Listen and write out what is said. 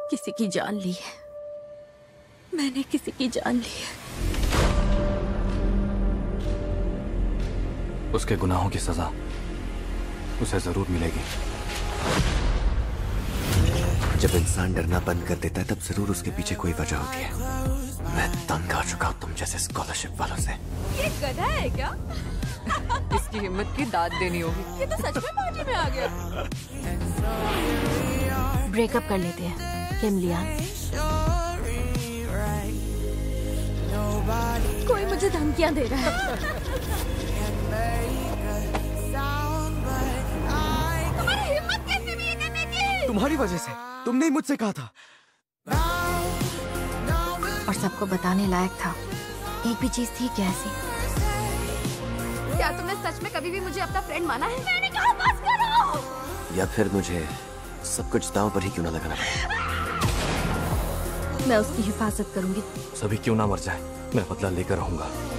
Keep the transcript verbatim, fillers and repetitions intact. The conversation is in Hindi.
किसी की जान ली है, मैंने किसी की जान ली है। उसके गुनाहों की सजा उसे जरूर मिलेगी। जब इंसान डरना बंद कर देता है तब जरूर उसके पीछे कोई वजह होती है। मैं तंग आ चुका हूँ तुम जैसे स्कॉलरशिप वालों से। ये गधा है क्या? इसकी हिम्मत की दाद देनी होगी। ये तो सच में पार्टी में आ गया। ब्रेकअप कर लेते हैं किम लियान। कोई मुझे धमकियां दे रहा है। तुम्हारी हिम्मत कैसे भी ये करने की? तुम्हारी वजह से। तुमने ही मुझसे कहा था। और सबको बताने लायक था। एक भी चीज थी क्या ऐसी? क्या तुमने सच में कभी भी मुझे अपना फ्रेंड माना है? मैंने कहा बस करो। या फिर मुझे सब कुछ दांव पर ही क्यों ना लगाना पड़े। मैं उसकी हिफाजत करूंगी। सभी क्यों ना मर जाए, मैं बदला लेकर रहूंगा।